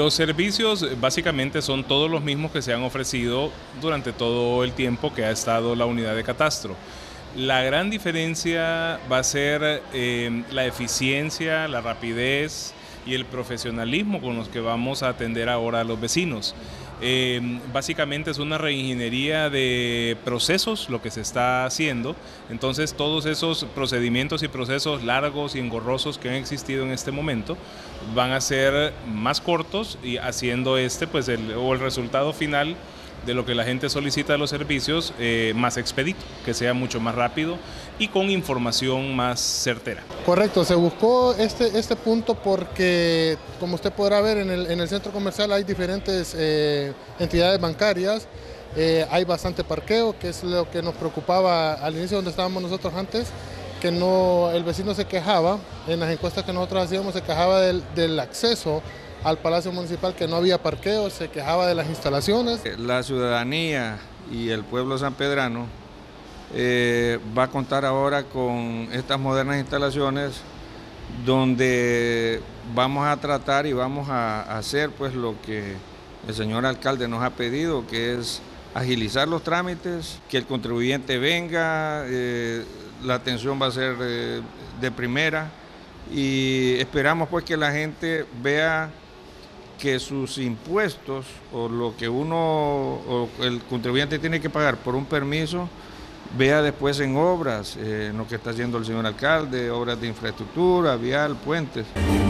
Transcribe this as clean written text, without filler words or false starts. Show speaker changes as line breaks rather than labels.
Los servicios básicamente son todos los mismos que se han ofrecido durante todo el tiempo que ha estado la unidad de catastro. La gran diferencia va a ser la eficiencia, la rapidez y el profesionalismo con los que vamos a atender ahora a los vecinos. Básicamente es una reingeniería de procesos lo que se está haciendo, entonces todos esos procedimientos y procesos largos y engorrosos que han existido en este momento van a ser más cortos y haciendo pues el resultado final de lo que la gente solicita de los servicios más expedito, que sea mucho más rápido y con información más certera.
Correcto, se buscó este punto porque, como usted podrá ver, en el centro comercial hay diferentes entidades bancarias, hay bastante parqueo, que es lo que nos preocupaba al inicio donde estábamos nosotros antes, que el vecino se quejaba, en las encuestas que nosotros hacíamos se quejaba del acceso al Palacio Municipal, que no había parqueo, se quejaba de las instalaciones.
La ciudadanía y el pueblo sanpedrano va a contar ahora con estas modernas instalaciones donde vamos a tratar y vamos a hacer pues lo que el señor alcalde nos ha pedido, que es agilizar los trámites, que el contribuyente venga, la atención va a ser de primera y esperamos pues que la gente vea que sus impuestos o lo que el contribuyente tiene que pagar por un permiso, vea después en obras, lo que está haciendo el señor alcalde, obras de infraestructura, vial, puentes.